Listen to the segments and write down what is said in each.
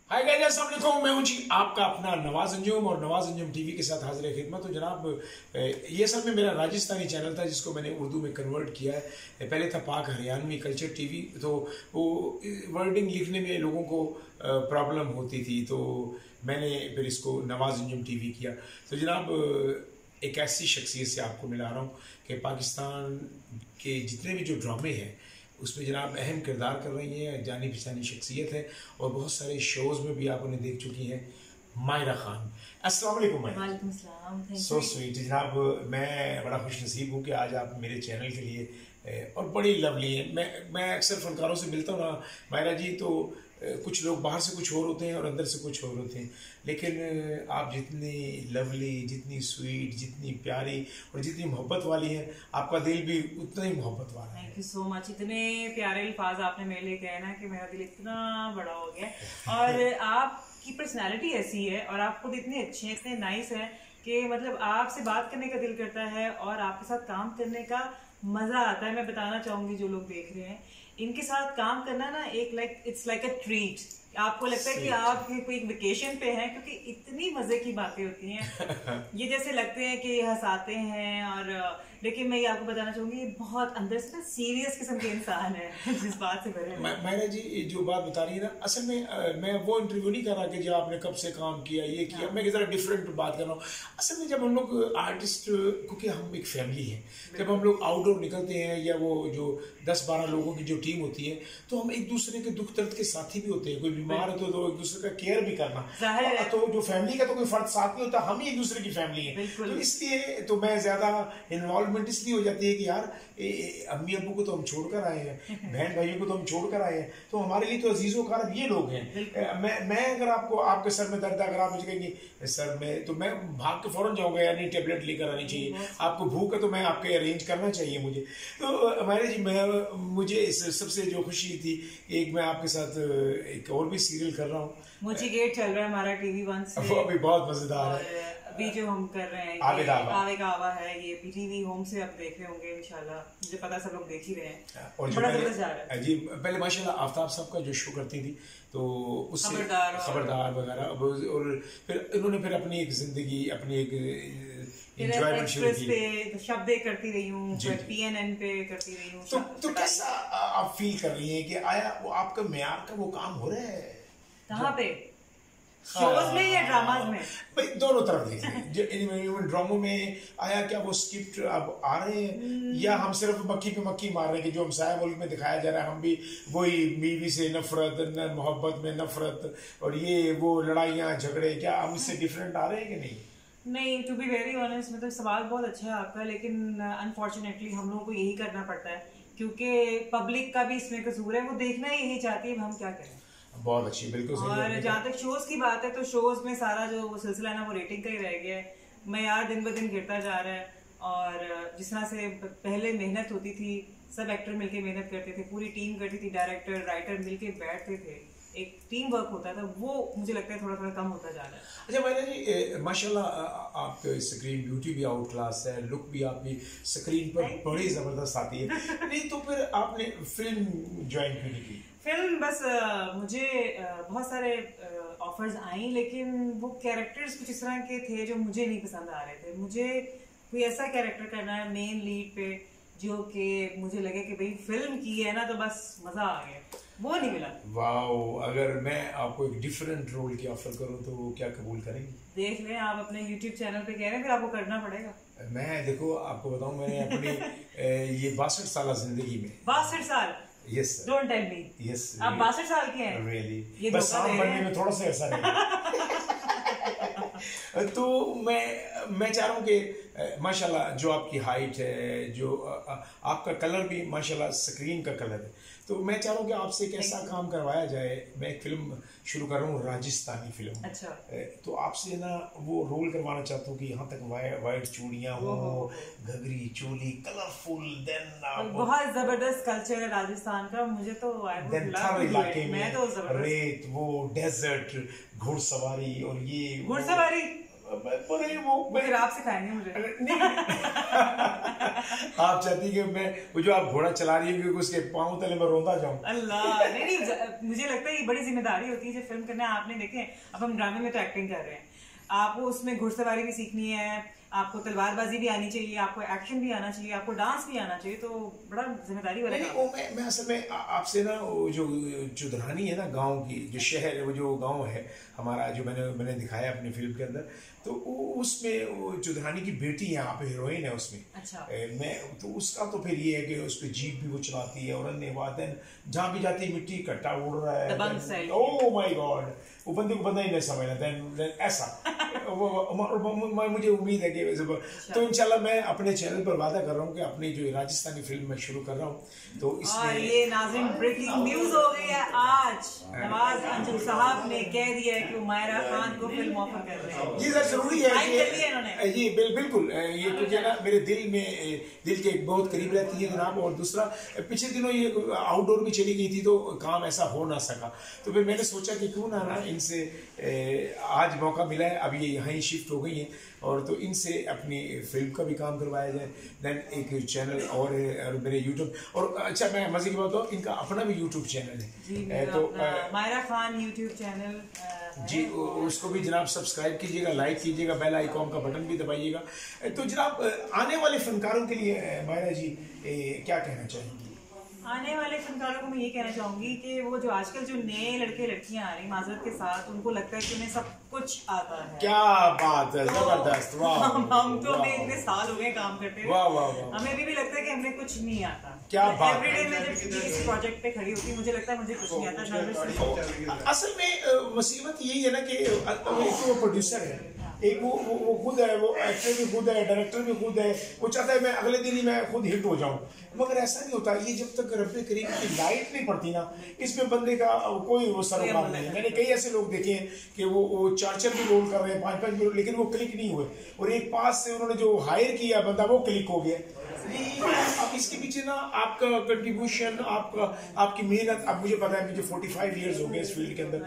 Hi guys, अस्सलाम वालेकुम। मैं हूं जी आपका अपना नवाज अंजुम और नवाज अंजुम टीवी के साथ हाजिर खिदमत। तो जनाब, ये असल में मेरा राजस्थानी चैनल था जिसको मैंने उर्दू में कन्वर्ट किया है। पहले था पाक हरियाणवी कल्चर टीवी, तो वो वर्डिंग लिखने में लोगों को प्रॉब्लम होती थी, तो मैंने फिर इसको नवाज अंजुम टीवी किया। तो जनाब, एक ऐसी शख्सियत से आपको मिला रहा हूँ कि पाकिस्तान के जितने भी जो ड्रामे हैं उसमें जनाब अहम किरदार कर रही हैं, जानी पहचानी शख्सियत है और बहुत सारे शोज़ में भी आप उन्हें देख चुकी हैं। मायरा खान, अस्सलाम वालेकुम। वालेकुम सलाम। सो स्वीट जनाब, मैं बड़ा खुश नसीब हूँ कि आज आप मेरे चैनल के लिए और बड़ी लवली हैं। मैं अक्सर फनकारों से मिलता हूँ ना मायरा जी, तो कुछ लोग बाहर से कुछ और होते हैं और अंदर से कुछ और होते हैं, लेकिन आप जितनी लवली, जितनी स्वीट, जितनी प्यारी और जितनी मोहब्बत वाली हैं, आपका दिल भी उतना ही मोहब्बत वाला है। Thank you so much. इतने प्यारे अल्फाज आपने मेरे लिए कहे ना कि मेरा दिल इतना बड़ा हो गया। और आपकी पर्सनैलिटी ऐसी है और आप खुद इतने अच्छे हैं, इतने नाइस हैं कि मतलब आपसे बात करने का दिल करता है और आपके साथ काम करने का मजा आता है। मैं बताना चाहूंगी जो लोग देख रहे हैं, इनके साथ काम करना ना एक इट्स लाइक अ ट्रीट। आपको लगता है कि आप कोई वेकेशन पे हैं क्योंकि इतनी मजे की बातें होती हैं। ये जैसे लगते हैं कि हंसाते हैं, और लेकिन मैं ये आपको बताना चाहूंगी ये बहुत अंदर से ना सीरियस किस्म के इंसान है जिस बात से भरे। मायरा जी जो बात बता रही है ना, असल में मैं वो इंटरव्यू नहीं कर रहा कि जो आपने कब से काम किया, ये किया। मैं जरा डिफरेंट बात कर रहा हूँ। असल में जब हम लोग आर्टिस्ट, क्योंकि हम एक फैमिली है, जब हम लोग आउटडोर निकलते हैं या वो जो 10-12 लोगों की जो टीम होती है, तो हम एक दूसरे के दुख दर्द के साथी भी होते हैं। कोई बीमार है तो एक दूसरे का केयर भी करना, तो जो फैमिली का तो कोई फर्द साथ नहीं होता, हम ही एक दूसरे की फैमिली है। तो इसलिए तो मैं ज्यादा इन्वॉल्वमेंट इसलिए हो जाती है कि यार अम्मी अब्बू को तो हम छोड़कर आए हैं, बहन भाइयों को तो हम छोड़कर आए हैं, तो हमारे लिए तो अजीजों कारब ये लोग हैं। मैं अगर आपको आपके सर में दर्द है, अगर आप मुझे कहेंगे सर में, तो मैं भाग के फौरन जाऊंगा, यार नहीं टेबलेट लेकर आनी चाहिए, आपको भूख है तो मैं आपके अरेंज करना चाहिए मुझे। तो हमारे जी मुझे सबसे जो खुशी थी, एक मैं आपके साथ एक और भी सीरियल कर रहा हूँ, मुझे गेट चल रहा है हमारा TV1 से, वो अभी बहुत मजेदार है। अभी जो हम कर रहे हैं आवे का आवा है, ये PTV होम से आप देख रहे होंगे इंशाल्लाह। मुझे पता सब लोग देख ही रहे हैं और बड़ा जबरदस्त जा रहा है जी। पहले माशाल्लाह आफ्ताब साहब का जो शो करती थी, तो उससे खबरदार वगैरह, और फिर इन्होंने फिर अपनी एक जिंदगी, अपनी एक एंजॉयमेंट शुरू की। शब्दे करती रही हूँ, PNN पे करती रही हूँ। तो कैसा आप फील कर रही हैं कि आया वो आपका मेयार का वो काम हो रहा है कहाँ पे, शोज में या ड्रामाज में? भाई दोनों तरफ देखिए। ड्रामों में आया क्या वो स्क्रिप्ट अब आ रहे हैं, या हम सिर्फ मक्खी पे मक्खी मार रहे हैं कि जो हमसाया मुल्क में दिखाया जा रहा है, हम भी वही बीवी से नफरत, मोहब्बत में नफरत और ये वो लड़ाइयाँ झगड़े, क्या हम इससे डिफरेंट आ रहे हैं कि नहीं? नहीं, टू बी वेरी ऑनेस्ट, मतलब सवाल बहुत अच्छा है आपका, लेकिन अनफॉर्चुनेटली हम लोगों को यही करना पड़ता है क्योंकि पब्लिक का भी इसमें कसूर है। वो देखना यही चाहती है, हम क्या करें। बहुत अच्छी, बिल्कुल सही। और जहाँ तक शोज की बात है, तो शोज में सारा जो वो सिलसिला है ना, वो रेटिंग का ही रह गया है। मयार दिन ब दिन गिरता जा रहा है, और जिस तरह से पहले मेहनत होती थी, सब एक्टर मिलके मेहनत करते थे, पूरी टीम करती थी, डायरेक्टर राइटर मिलके बैठते थे, एक टीम वर्क होता था, वो मुझे लगता है थोड़ा थोड़ा कम होता जा रहा है। अच्छा मैंने जी, माशाल्लाह आप स्क्रीन ब्यूटी भी आउट क्लास है, लुक भी आपकी स्क्रीन पर बड़ी जबरदस्त आती है। नहीं तो फिर आपने फिल्म ज्वाइन क्यों नहीं की? फिल्म बस मुझे बहुत सारे ऑफर्स आई, लेकिन वो कैरेक्टर्स कुछ इस तरह के थे जो मुझे नहीं पसंद आ रहे थे। मुझे कोई ऐसा कैरेक्टर करना है मेन लीड पे जो कि मुझे लगे कि भाई फिल्म की है ना, तो बस मजा आ गया, वो नहीं मिला। वाओ, अगर मैं आपको एक डिफरेंट रोल की ऑफर करूं तो क्या कबूल करेंगे? देख लें, आप अपने YouTube चैनल पे कह रहे हैं, फिर आपको करना पड़ेगा। मैं देखो आपको बताऊं, मैंने अपनी ये 62 साल जिंदगी में 62 साल? Yes, don't tell me. Yes, आप 62 साल के हैं? रियली, बस शाम बनने में थोड़ा सा ऐसा नहीं। तो मैं चाह रहा हूँ कि माशाल्लाह जो आपकी हाइट है, जो आपका कलर भी माशाल्लाह स्क्रीन का कलर है, तो मैं चाह रहा हूँ कि आपसे एक ऐसा काम करवाया जाए। मैं एक फिल्म शुरू कर रहा हूँ, राजस्थानी फिल्म। अच्छा। तो आपसे ना वो रोल करवाना चाहता हूँ कि यहाँ तक वाइट चूड़ियाँ हो, घघरी चोली, कलरफुल, देन बहुत जबरदस्त कल्चर है राजस्थान का। मुझे तो इलाके में रेत, वो डेजर्ट, घुड़सवारी, और ये घुड़सवारी वो फिर आप सिखाएंगे मुझे। आप चाहती कि मैं वो जो आप घोड़ा चला रही है उसके पाँव तले में रोंदा जाऊं? अल्लाह नहीं, मुझे लगता है ये बड़ी जिम्मेदारी होती है जब फिल्म करना है। आपने देखे, अब हम ड्रामे में तो एक्टिंग कर रहे हैं, आपको उसमें घुड़सवारी भी सीखनी है, आपको तलवारबाजी भी आनी चाहिए, आपको एक्शन भी आना चाहिए, आपको डांस भी आना चाहिए, तो बड़ा जिम्मेदारी वाला काम। मैं असल में आपसे ना जो चुदरानी है ना गांव की, जो शहर वो जो गांव है हमारा, जो मैंने दिखाया अपनी फिल्म के अंदर, तो उसमें वो चुदरानी की बेटी है, आप हीरोइन है उसमें। अच्छा। मैं तो उसका तो फिर ये है कि उस पर जीप भी वो चलाती है और अन्य बात है, जहाँ भी जाती है मिट्टी कट्टा उड़ रहा है, ओह माय गॉड, वो बंदे को बंदा ही नहीं समझना ऐसा मुझे उम्मीद है कि तो इंशाल्लाह मैं अपने चैनल पर वादा कर रहा हूँ कि अपनी जो राजस्थानी फिल्म मैं शुरू कर रहा हूँ, तो इसमें ये नाज़रीन ब्रेकिंग न्यूज हो गई है आज, नवाज अंजुम साहब ने कह दिया है कि वो मायरा खान को फिल्म ऑफर कर रहे हैं। जी सर, जरूरी है ये बिल्कुल, ये क्योंकि ना मेरे दिल के बहुत करीब रहती है जनाब। और दूसरा, पिछले दिनों ये आउटडोर भी चली गई थी तो काम ऐसा हो ना सका, तो फिर मैंने सोचा कि क्यों ना इनसे आज मौका मिला है, अब ये यहाँ ही शिफ्ट हो गई है, और तो इनसे अपनी फिल्म का भी काम करवाया जाए। देन एक चैनल और मेरे यूट्यूब, और अच्छा मैं मजे की बात बताऊँ, इनका अपना भी यूट्यूब चैनल है, तो मायरा खान यूट्यूब चैनल जी, उसको भी जनाब सब्सक्राइब कीजिएगा, लाइक कीजिएगा, बेल आइकॉन का बटन भी दबाइएगा। तो जनाब आने वाले फनकारों के लिए मायरा जी क्या कहना चाहेंगी? आने वाले फनकारों को मैं ये कहना चाहूंगी कि वो जो आजकल जो नए लड़के लड़कियां आ रही माजरत के साथ, उनको लगता है कि उन्हें सब कुछ आता है। क्या बात है, जबरदस्त, वाह। हम तो हमें इतने साल हो गए काम करते हुए, वाह वाह वाह, हमें भी लगता है कि हमें कुछ नहीं आता। क्या बात है। एवरीडे में जब इस प्रोजेक्ट पे खड़ी होती मुझे लगता है मुझे कुछ नहीं आता। असल में मुसीबत यही है ना कि एक वो प्रोड्यूसर है, एक वो खुद है, वो एक्टर भी खुद है, डायरेक्टर भी खुद है, वो चाहता है मैं अगले दिन ही मैं खुद हिट हो जाऊं, मगर ऐसा नहीं होता। ये जब तक रब्बे करीम की लाइट नहीं पड़ती ना, इसमें बंदे का कोई वो सरोकार नहीं है। मैंने कई ऐसे लोग देखे हैं कि वो चार भी रोल कर रहे हैं, 5 भी रोल, लेकिन वो क्लिक नहीं हुए, और एक पास से उन्होंने जो हायर किया बंदा वो क्लिक हो गया। अब इसके पीछे ना आपका कंट्रीब्यूशन, आपकी मेहनत, अब मुझे पता है मुझे 45 इयर्स हो गए इस फील्ड के अंदर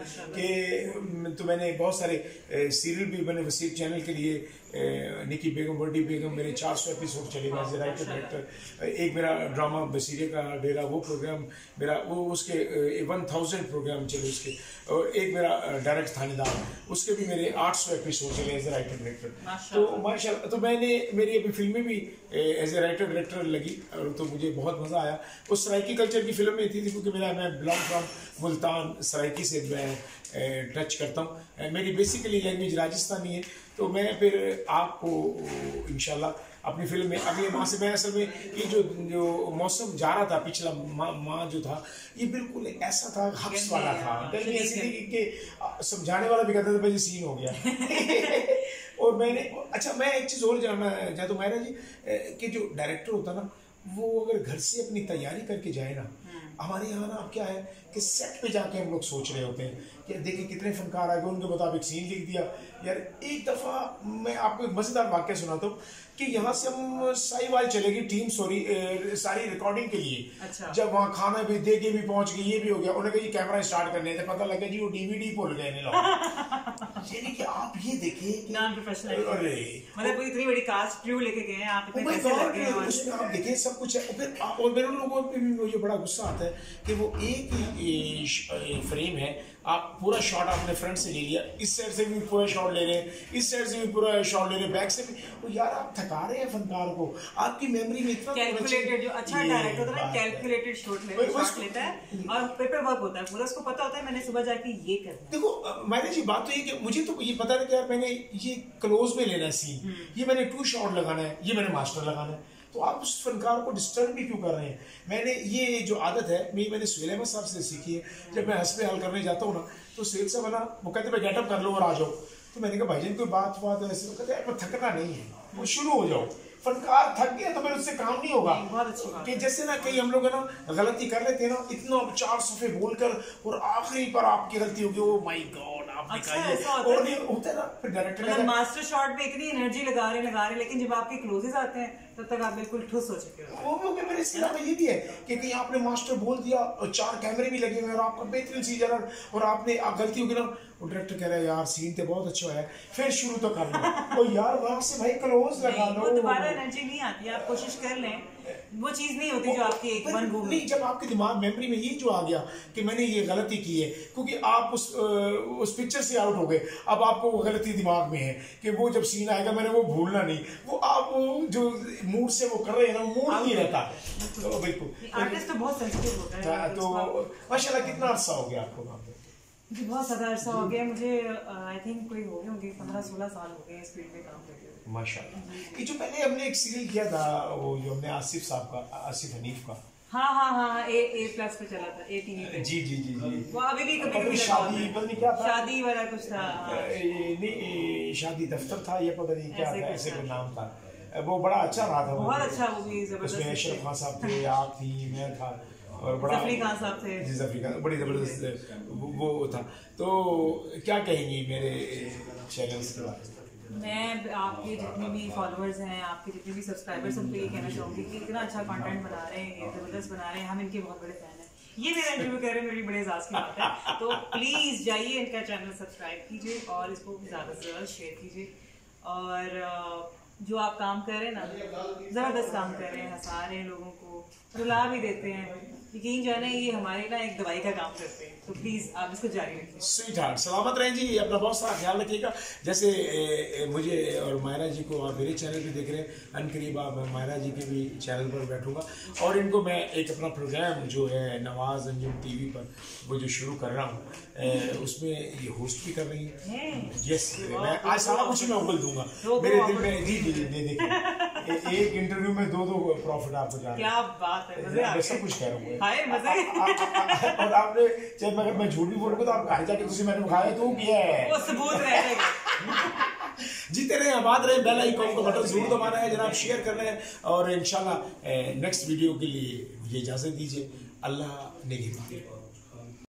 कि तो मैंने बहुत सारे सीरियल भी, मैंने वसीर चैनल के लिए निकी बेगम, बर्डी बेगम, मेरे 400 एपिसोड चले गए एज ए राइटर डायरेक्टर। एक मेरा ड्रामा बसीरे का डेरा, वो प्रोग्राम मेरा, वो उसके 1000 प्रोग्राम चले उसके, और एक मेरा डायरेक्ट थानेदार, उसके भी मेरे 800 एपिसोड चले एज ए राइटर डायरेक्टर। तो माशाल्लाह, तो मैंने मेरी अभी फिल्में भी एज ए राइटर डायरेक्टर लगी, और तो मुझे बहुत मज़ा आया। उस सराइकी कल्चर की फिल्म में थी क्योंकि मैं बिलोंग फ्रॉम मुल्तान, सराइकी से मैं टच करता हूँ, मेरी बेसिकली लैंग्वेज राजस्थानी है, तो मैं फिर आपको इंशाल्लाह अपनी फिल्म में अगले माह से, मैं असल में ये जो मौसम जा रहा था पिछला माह जो था, ये बिल्कुल ऐसा था, हब्स वाला था, गर्मी ऐसी थी कि समझाने वाला भी कहता था भाई सीन हो गया। और मैंने, अच्छा मैं एक चीज़ और जानना चाहता हूँ मायरा जी, कि जो डायरेक्टर होता ना, वो अगर घर से अपनी तैयारी करके जाए ना, हमारे यहाँ ना अब क्या है कि सेट पे जाके हम लोग सोच रहे होते हैं कि देखिए कितने फनकार आ गए, उनके मुताबिक सीन लिख दिया। यार एक दफ़ा मैं आपको एक मज़ेदार वाक़या सुनाता हूँ कि यहाँ से हम साहिवाल चले गई टीम, सारी रिकॉर्डिंग के लिए। अच्छा। जब वहाँ खाना भी दे के भी पहुँच गई, ये भी हो गया, उन्होंने कहा ये कैमरा स्टार्ट करने थे, पता लगा जी वो DVD भूल गए लोग। यानी कि आप ये देखिए नॉन प्रोफेशनल, अरे मतलब कोई इतनी बड़ी कास्ट क्रू लेके गए हैं आप, इतने पैसे लगे हैं, उसमें आप देखिए सब कुछ है। फिर और मेरे लोगों पे भी मुझे बड़ा गुस्सा आता है कि वो एक ही फ्रेम है, आप पूरा शॉट आपने फ्रंट से ले लिया, इस साइड से भी पूरा शॉट ले रहे हैं, इस साइड से भी पूरा शॉट ले रहे हैं, बैक से भी, तो यार आप थका रहे हैं फनकार को, आपकी मेमोरी में इतना कैलकुलेटेड, जो अच्छा डायरेक्टर होता है ना कैलकुलेटेड शॉट लेता है और पेपर वर्क होता है पूरा, उसको पता होता है मैंने सुबह जाके ये करना। देखो मैंने जी बात तो ये कि मुझे तो ये पता था कि यार मैंने ये क्लोज में लेना है सीन, ये मैंने 2 शॉट लगाना है, ये मैंने मास्टर लगाना है, तो आप उस फनकार को डिस्टर्ब भी क्यों कर रहे हैं। मैंने ये जो आदत है मैंने सुहेल अहमद साहब से सीखी है, जब मैं हंस पे हल करने जाता हूँ ना, तो सुहेल साहब है ना, वो कहते हैं गेटअप कर लो और आ जाओ, तो मैंने कहा भाईजान कोई बात ऐसे, कहते हैं थकना नहीं है, वो शुरू हो जाओ, फनकार थक गया तो फिर उससे काम नहीं होगा। बहुत अच्छी बात कि जैसे ना कई हम लोग है ना गलती कर लेते हैं ना, इतना 4 सफ़े बोलकर और आखिरी पर आपकी गलती होगी, ओ माय गॉड आप अच्छा, दिखाइए। ऐसा होता है? और ये होता है ना, फिर डायरेक्टर मतलब मास्टर शॉट पे इतनी एनर्जी लगा रहे लेकिन जब आपके क्लोजेस आते हैं तब तक आप बिल्कुल ठुस हो चुके हो। वो मेरे इसके अलावा ये भी है कि कहीं आपने मास्टर बोल दिया और 4 कैमरे भी लगे हुए और आपका बेहतरीन सीजन और आपने गलती होगी ना, वो डायरेक्टर कह रहा है यार सीन तो बहुत अच्छा है, फिर शुरू तो कर लो। और यार वहां से भाई क्लोज लगा लो, वो दोबारा एनर्जी नहीं आती, आप कोशिश कर लें, वो चीज नहीं होती जो आपकी एक वन गो नहीं, जब आपके दिमाग मेमोरी में ये जो आ गया कि मैंने ये गलती की है, क्योंकि आप उस पिक्चर से आउट हो गए, अब आपको वो गलती दिमाग में है कि वो जब सीन आएगा मैंने वो भूलना नहीं, वो आप जो मूड से वो कर रहे हैं ना, मूड नहीं रहता। तो बिल्कुल आर्टिस्ट तो बहुत सेंसिटिव होता है। तो माशाल्लाह कितना अरसा हो गया आपको काम करते? मुझे बहुत ज़्यादा अरसा हो गया, मुझे आई थिंक कोई हो गए होंगे 15-16 साल हो गए इस फील्ड में काम करते हुए। माशाल्लाह। ये जो पहले हमने एक सीरियल किया था, वो जो हमने आसिफ साहब का, आसिफ हनीफ का, हाँ, A+ पे चला था, ATV पे। जी वो अभी भी कभी शादी पता नहीं क्या था, शादी वाला कुछ था। नहीं शादी दफ्तर था, ये पता नहीं क्या था, ऐसे कोई नाम था, वो बड़ा अच्छा रहा था, बहुत अच्छा, वो भी जबरदस्त। उसमें अशरफ खान साहब थे, आप थी, मैं था, और बड़ा जफरी खान साहब थे। जी जफरी खान, बड़ी जबरदस्त वो था। तो क्या कहेंगी मेरे चैनल्स के बारे में? मैं आपके जितने भी फॉलोअर्स हैं, आपके जितने भी सब्सक्राइबर्स, उनको ये कहना चाहूँगी कि इतना अच्छा कंटेंट बना रहे हैं, ये ज़बरदस्त बना रहे हैं, हम इनके बहुत बड़े फैन हैं। ये मेरा इंटरव्यू कर रहे हैं, मेरी बड़े एजाज़ की बात है। तो प्लीज़ जाइए इनका चैनल सब्सक्राइब कीजिए और इसको ज़्यादा से ज़्यादा शेयर कीजिए। और जो आप काम कर रहे हैं ना, ज़बरदस्त काम कर रहे हैं, हंसा रहे हैं लोगों को, रुला भी देते हैं, यकीन जाने ये हमारे ना एक दवाई का काम करते हैं। तो प्लीज़ आप इसको जारी रखिए। स्वीट हार्ट, सलामत रहें जी, अपना बहुत सारा ख्याल रखिएगा। जैसे मुझे और मायरा जी को आप मेरे चैनल पे देख रहे हैं, अनकरीब आप मायरा जी के भी चैनल पर बैठूंगा और इनको मैं एक अपना प्रोग्राम जो है नवाज अंजुम TV पर वो जो शुरू कर रहा हूँ, उसमें ये होस्ट भी कर रही हैं। यस, मैं आज सारा कुछ मैं उगल दूंगा मेरे दिल में। जी एक इंटरव्यू में 2 प्रॉफिट आपको जा रहा है। क्या बात है, मजे आ गए। सब कुछ कह रहा हूँ हाय मजे। और आपने चाहे अगर मैं झूठ भी बोलूंगा तो आप घर जाके तुझे मैंने खाया तो किया है, वो सबूत रहेगा। जीते रहे, आबाद रहे, बेल आइकॉन को बटन जरूर दबाना है जनाब, शेयर कर रहे हैं और इंशाल्लाह नेक्स्ट वीडियो के लिए मुझे इजाजत दीजिए। अल्लाह नेगेटिव।